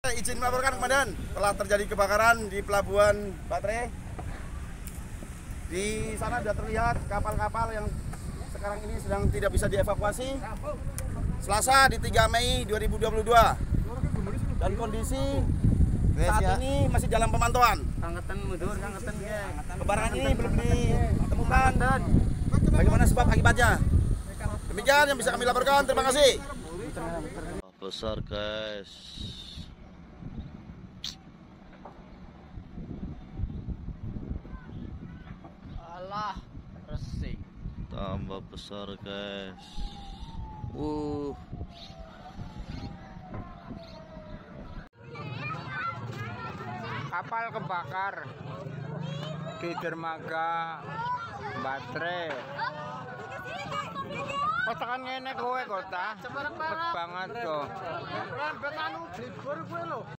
Oke, izin melaporkan Komandan, telah terjadi kebakaran di pelabuhan Baterai. Di sana sudah terlihat kapal-kapal yang sekarang ini sedang tidak bisa dievakuasi. Selasa di 3 Mei 2022. Dan kondisi saat ini masih dalam pemantauan. Kebakaran ini belum ditemukan dan bagaimana sebab akibatnya. Demikian yang bisa kami laporkan. Terima kasih. Besar guys. Alah, resik. Tambah besar guys. Kapal kebakar di dermaga Baterai. Kotakan ngene kowe kota. Cepet banget kok.